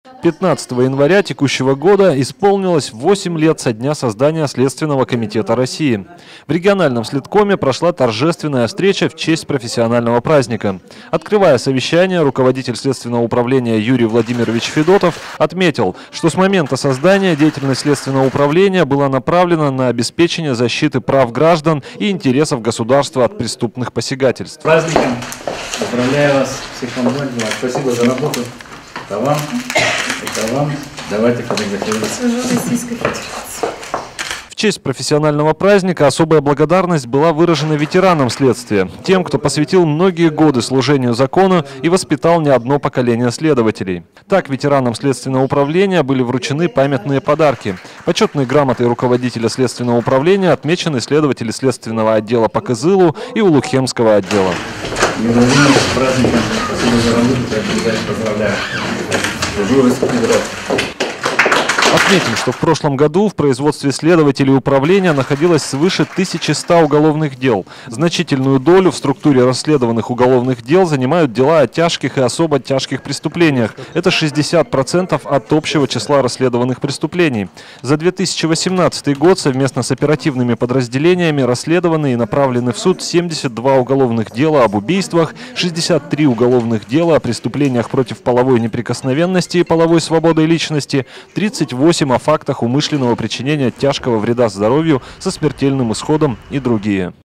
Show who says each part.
Speaker 1: 15 января текущего года исполнилось 8 лет со дня создания Следственного комитета России. В региональном следкоме прошла торжественная встреча в честь профессионального праздника. Открывая совещание, руководитель Следственного управления Юрий Владимирович Федотов отметил, что с момента создания деятельность Следственного управления была направлена на обеспечение защиты прав граждан и интересов государства от преступных посягательств.
Speaker 2: С праздником! Поздравляю вас, всех вам, спасибо за работу. Это вам. Давайте фотографироваться.
Speaker 1: В честь профессионального праздника особая благодарность была выражена ветеранам следствия, тем, кто посвятил многие годы служению закону и воспитал не одно поколение следователей. Так, ветеранам Следственного управления были вручены памятные подарки. Почетной грамотой руководителя Следственного управления отмечены следователи Следственного отдела по Кызылу и Улухемского отдела.
Speaker 2: С праздником. Спасибо за работу. Поздравляю.
Speaker 1: Отметим, что в прошлом году в производстве следователей управления находилось свыше 1100 уголовных дел. Значительную долю в структуре расследованных уголовных дел занимают дела о тяжких и особо тяжких преступлениях. Это 60% от общего числа расследованных преступлений. За 2018 год совместно с оперативными подразделениями расследованы и направлены в суд 72 уголовных дела об убийствах, 63 уголовных дела о преступлениях против половой неприкосновенности и половой свободы личности, 38 о фактах умышленного причинения тяжкого вреда здоровью со смертельным исходом и другие.